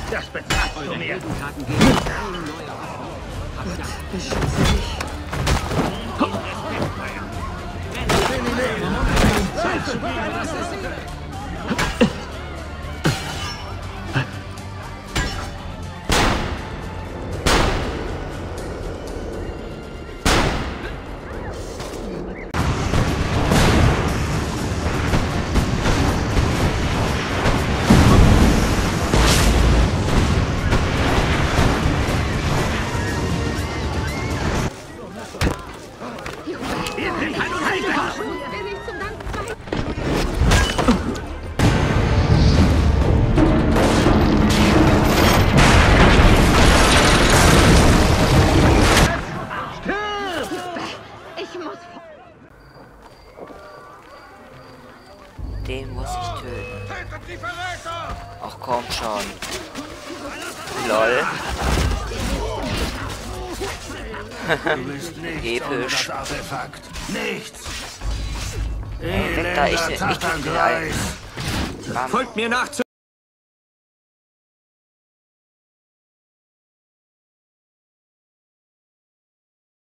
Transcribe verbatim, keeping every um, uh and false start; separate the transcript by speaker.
Speaker 1: Das bezahlt du mir.
Speaker 2: Gott, beschütze mich.
Speaker 3: Den muss ich töten. Ach komm schon. Lol. Episch.
Speaker 1: Nichts.
Speaker 3: Weg da, ich, ich, ich, ich,
Speaker 1: Folgt mir nach.